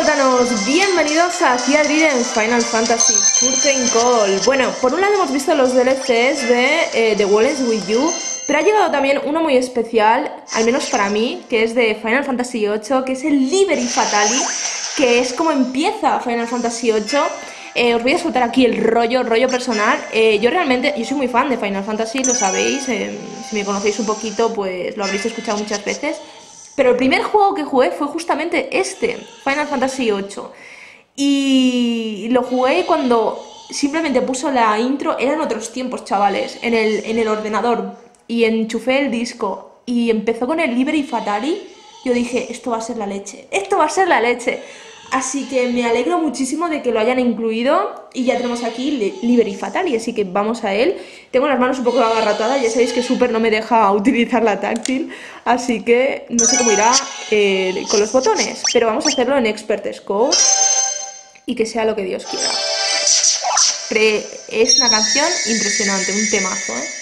espartanos, bienvenidos a Ciadrid en Final Fantasy Curtain Call. Bueno, por un lado hemos visto los DLCs de The Wall is With You, pero ha llegado también uno muy especial, al menos para mí, que es de Final Fantasy VIII, que es el Liberi Fatali, que es como empieza Final Fantasy VIII. Os voy a soltar aquí el rollo personal. Yo soy muy fan de Final Fantasy, lo sabéis, si me conocéis un poquito pues lo habréis escuchado muchas veces. Pero el primer juego que jugué fue justamente este, Final Fantasy VIII. Y lo jugué cuando simplemente puso la intro, eran otros tiempos, chavales, en el ordenador. Y enchufé el disco y empezó con el Liberi Fatali. Yo dije, esto va a ser la leche, esto va a ser la leche. Así que me alegro muchísimo de que lo hayan incluido. Y ya tenemos aquí Liberi Fatali, así que vamos a él. Tengo las manos un poco agarratadas, ya sabéis que Super no me deja utilizar la táctil. Así que no sé cómo irá con los botones. Pero vamos a hacerlo en Expert Scope. Y que sea lo que Dios quiera. Es una canción impresionante, un temazo, ¿eh?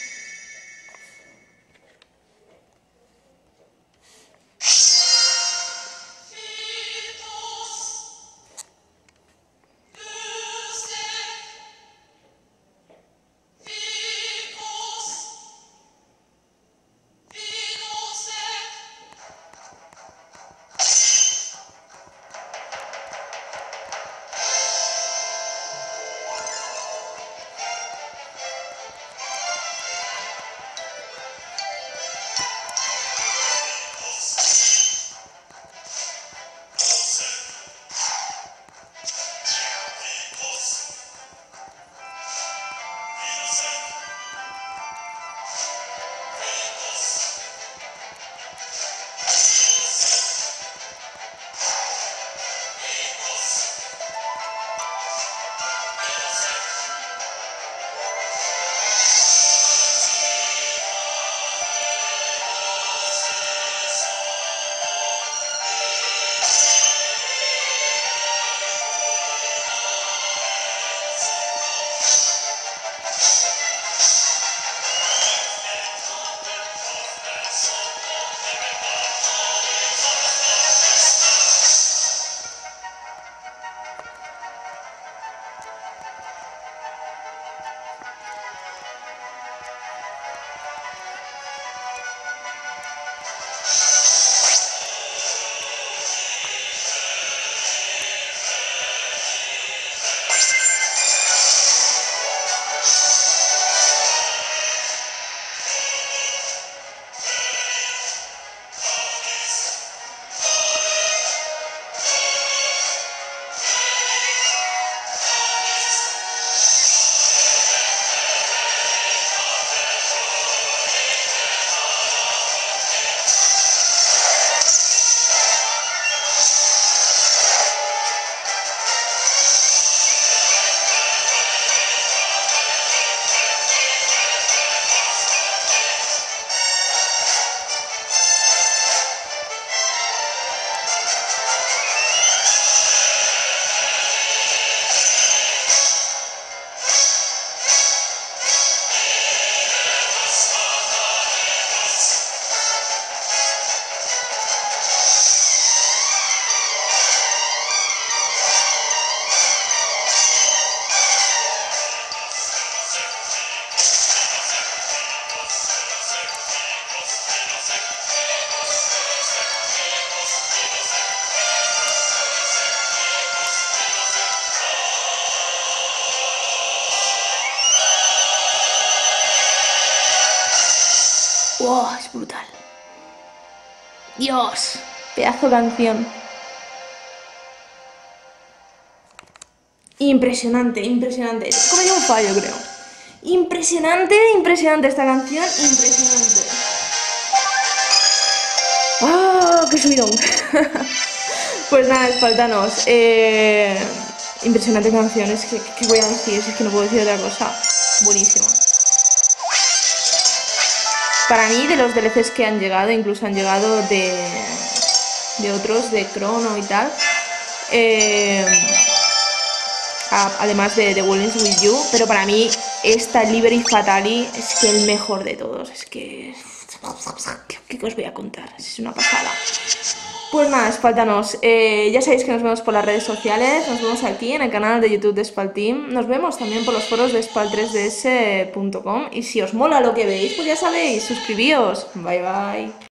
¡Wow! Es brutal. Dios, pedazo de canción. Impresionante, impresionante. Es como yo un fallo, creo. Impresionante, impresionante esta canción, impresionante. ¡Ah! ¡Qué subidón! Pues nada, espartanos. Impresionante canción, es que, ¿qué voy a decir? Es que no puedo decir otra cosa. Buenísimo. Para mí, de los DLCs que han llegado, incluso han llegado de otros, de Chrono y tal, además de The Wall is With You, pero para mí esta Liberi Fatali es que el mejor de todos, es que... ¿Qué os voy a contar? Es una pasada. Pues nada, espaltanos. Ya sabéis que nos vemos por las redes sociales, nos vemos aquí en el canal de YouTube de Spalteam, nos vemos también por los foros de spal3ds.com y si os mola lo que veis, pues ya sabéis, suscribíos. Bye bye.